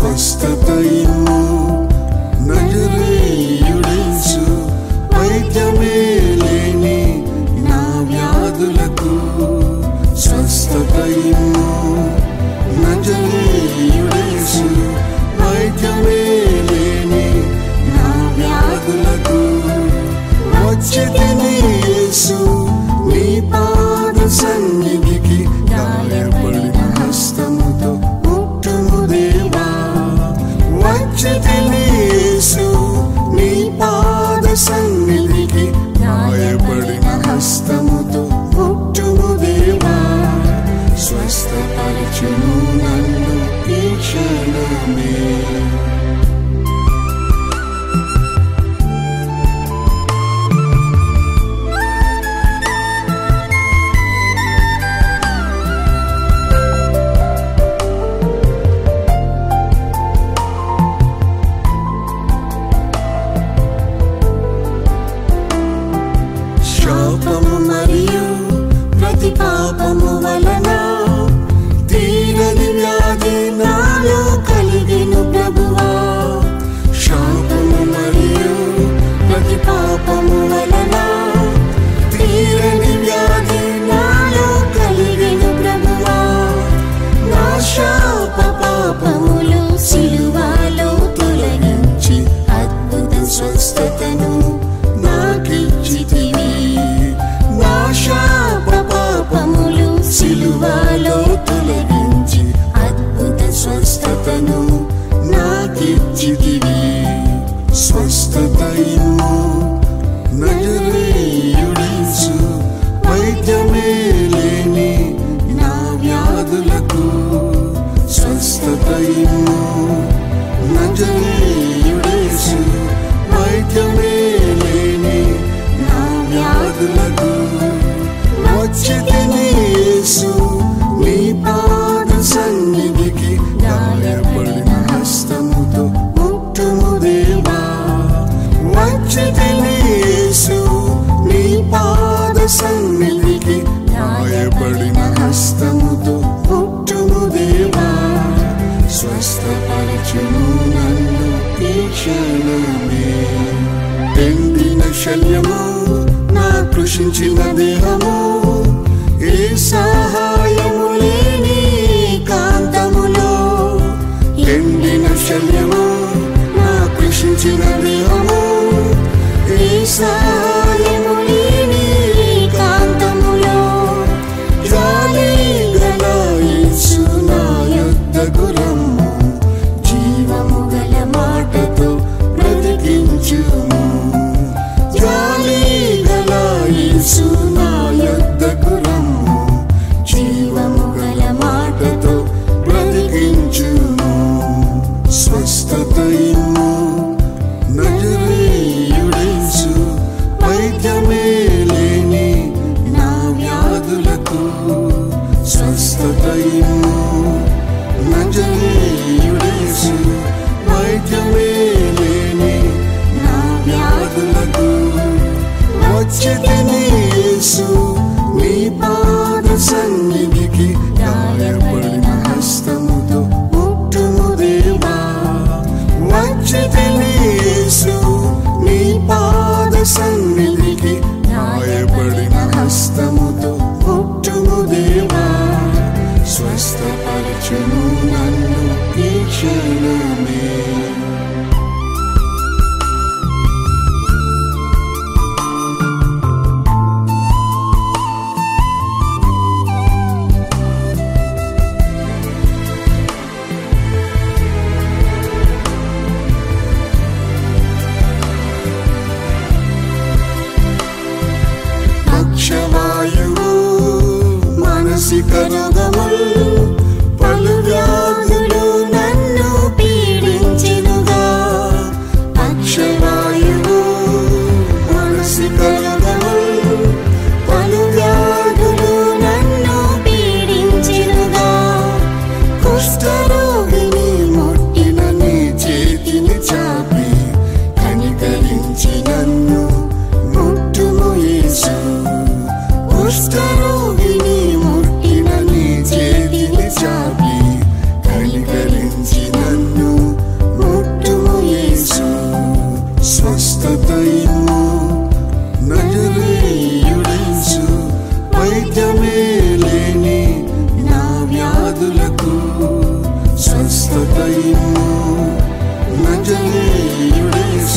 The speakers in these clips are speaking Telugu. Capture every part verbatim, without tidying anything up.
స్వస్థత ఇమ్ము నజరేయుడేసు వైద్యమే లేని నా వ్యాధులకు స్వస్థత ఇమ్ము నజరేయుడేసు వైద్యమే లేని నా వ్యాధులకు వచ్చితిని యేసు నీ పాద సన్నిధికి గాయపడిన హస్తముతో ముట్టుము దేవా వచ్చితిని యేసు నీ పాద సన్నిధికి గాయపడిన హస్తముతో ముట్టుము దేవా స్వస్థపరచుము నన్ను ఈ క్షణమే శాపము మరియు ప్రతి పాపము వలన తీరని వ్యాధి నాలో కలిగెను ప్రభువా శాపము మరియు ప్రతి పాపము వలన తీరని వ్యాధి నాలో కలిగెను ప్రభువా నా శాప పాపములు సిలువలో తొలగించి అద్భుత స్వస్థతను నాకిచ్చితివి నా శాప పాపములు సిలువలో తొలగించి అద్భుత స్వస్థతను నాకిచ్చితివి స్వస్థత ఇమ్ము నజరేయుడేసు వైద్యమే లేని నా వ్యాధులకు స్వస్థత ఇమ్ము నజరేయుడేసు వైద్యమే లేని నా వ్యాధులకు వచ్చితిని యేసు నీ పాద సన్నిధికి గాయపడిన హస్తముతో ముట్టుము దేవా వచ్చితిని యేసు నీ పాద సన్నిధికి గాయపడిన హస్తముతో ముట్టుము దేవా స్వస్థపరచుము నన్ను ఈ క్షణమే ఎండిన శల్యము నా కృషించిన దేహము ఏ సహాయము లేని కాంతములో ఎండిన శల్యము నా కృషించిన దేహము ఏ సహాయము లేని కాంతములో జాలి గల యేసు నా యొద్దకు రమ్ము జీవము గల మాటతో బ్రతికించుము జాలి గల యేసు నా యొద్దకు రమ్ము జీవము గల మాటతో బ్రతికించుము స్వస్థత ఇమ్ము నజరేయుడేసు వైద్యమే లేని నా వ్యాధులకు స్వస్థత ఇమ్ము నజరేయుడేసు వైద్యమే లేని నా వ్యాధులకు వచ్చితిని యేసు నీ పాద సన్నిధికి గాయపడిన హస్తముతో ముట్టుము దేవా వచ్చితిని యేసు నీ పాద సన్నిధికి గాయపడిన హస్తముతో ముట్టుము దేవా స్వస్థపరచుము నన్ను ఈ క్షణమే పక్షవాయువు మానసిక రోగములు పలు వ్యాధులు నన్ను పీడించెనుగా పక్షవాయువు మానసిక రోగములు పలు వ్యాధులు నన్ను పీడించెనుగా కుష్ఠరోగిని ముట్టిన నీ చేతిని చాపి కనికరించి నన్ను ముట్టుము యేసు కుష్ఠరోగిని ముట్టిన నీ చేతిని చాపి కనికరించి నన్ను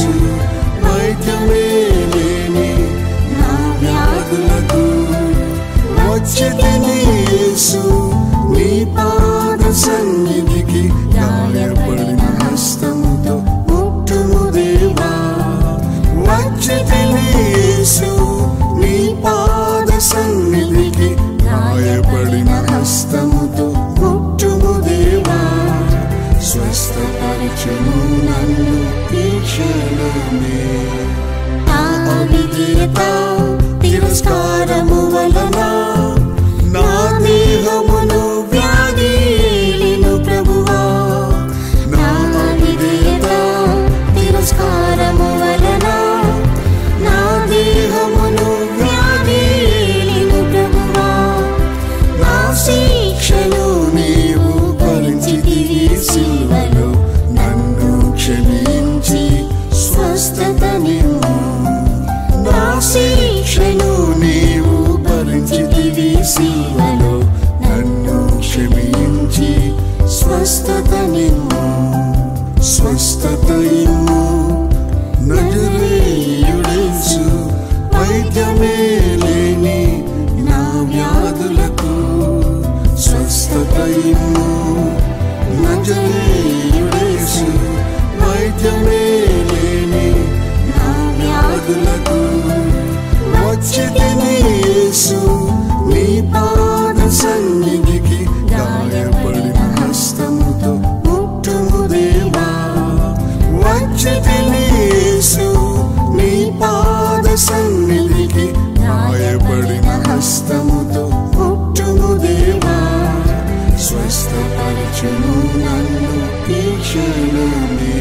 యేసు వైద్యమే లేని నా వ్యాధులకు వచ్చితిని యేసు నీ పాద సన్నిధికి గాయపడిన హస్తముతో ముట్టుము దేవా వచ్చితిని యేసు నీ పాద సన్నిధికి గాయపడిన హస్తముతో ముట్టుము దేవా స్వస్థపరచుము నన్ను ఈ క్షణమే నా అవిధేయత తిరస్కారము వలన నా దేహమును వ్యాధి ఏలెను ప్రభువా నా అవిధేయత తిరస్కారము వలన నా దేహమును వ్యాధి ఏలెను ప్రభువా నా శిక్షను నీవు భరించితివి సిలువలో నన్ను క్షమించి స్వస్థతనిమ్ము నా శిక్షను నీవు భరించితివి సిలువలో నన్ను క్షమించి స్వస్థతనిమ్ము స్వస్థత ఇమ్ము నజరేయుడేసు వైద్యమే లేని నా వ్యాధులకు స్వస్థత ఇమ్ము నజరేయుడేసు వైద్యమే లేని నా వ్యాధులకు వచ్చితిని యేసు నీ పాద సన్నిధికి గాయపడిన హస్తముతో ముట్టుము దేవా వచ్చితిని యేసు నీ పాద సన్నిధికి గాయపడిన హస్తముతో ముట్టుము దేవా స్వస్థపరచుము నన్ను ఈ క్షణమే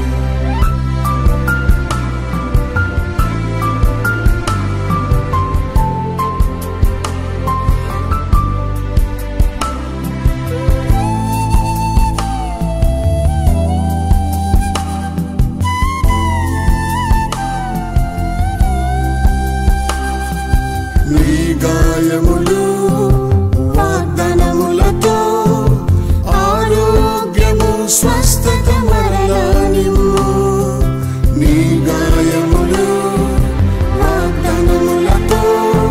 నీ గాయములు వాగ్దానములతో ఆరోగ్యము స్వస్థత మరలా నిమ్ము నీ గాయములు వాగ్దానములతో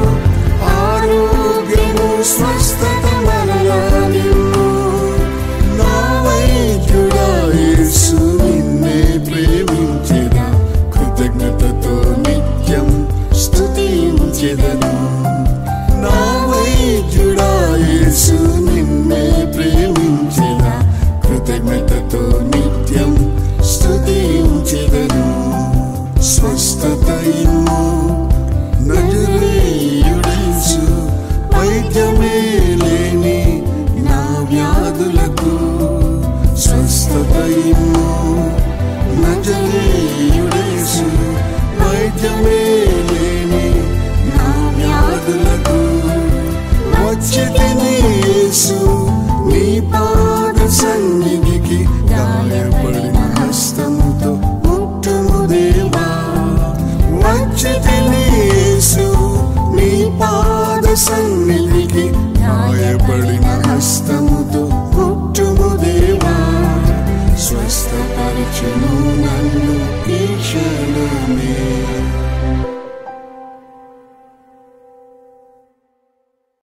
ఆరోగ్యము స్వస్థత మరలా నిమ్ము నా వైద్యుడా యేసు నిన్నే ప్రేమించెదా కృతజ్ఞతతో నిత్యం స్తుతించెదను నా వైద్యుడా యేసు నిన్నే ప్రేమించెదా కృతజ్ఞతతో నిత్యం స్తుతించెదను స్వస్థత ఇమ్ము నజరేయుడేసు వైద్యమే లేని నా వ్యాధులకు స్వస్థత ఇమ్ము నజరేయుడేసు వైద్యమే లేని నా వ్యాధులకు వచ్చితిని యేసు నీ పాద సన్నిధికి గాయపడిన హస్తముతో ముట్టుము దేవా వచ్చితిని యేసు నీ పాద సన్నిధికి గాయపడిన హస్తముతో ముట్టుము దేవా స్వస్థపరచుము నన్ను ఈ క్షణమే